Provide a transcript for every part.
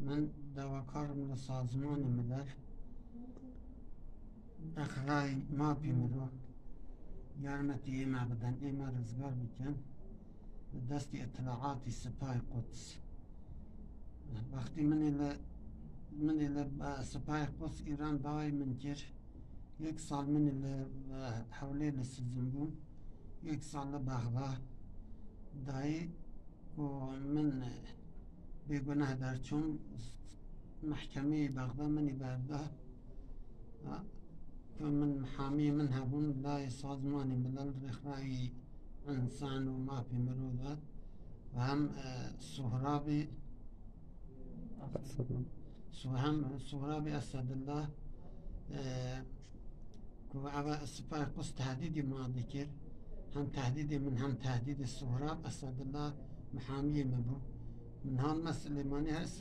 من دواکارم لسازمان ملل اخرای ما پیمرو یارمتی ایما بدن ایما رزگار بکن دستی اطلاعاتی سپاه قدس وقتی من سپاه قدس ایران باوی من کر 1 سال من حوله لسزم بون 1 سال بغداد دایی و من بیگناه در چون محکمه بغداد منی برده که من محامی من هبون لای سازمان ملل رخای انسان و ما پیمرو داد و هم سهرابی اسدالله که سپاه قدس تهدیدی ماده کرد هم تهدید من هم تهدید سهراب اسدالله محامی مبو من هم سلیمانی هر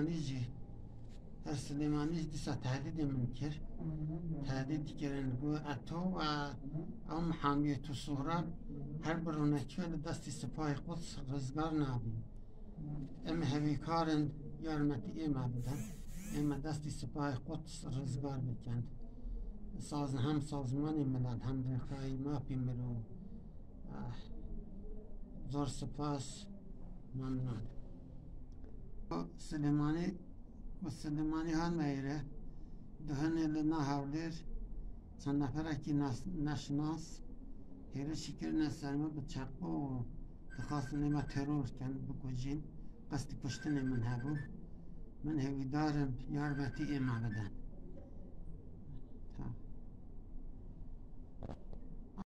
سلیمانی دیسا تهدید من کرد تهدید کردن گو اتو و او محامی تو سهراب هر برونکی و دستی سپاه قدس رزگار نابیم ام همی کارن یارمتی ایما بدن ایما دستی سپاه قدس رزگار بکند هم سازمان ملل هم رخای ما پیمرو زور سپاس ممنون سلیمانی ها میره دهنه لنا هاولیر چند نفره که نشناس هیره شکر نسرمه به چقو و دخواستن ایما ترور کن بکجین قصد کشتن من هبو من هوی دارم یارمتی ایما بدن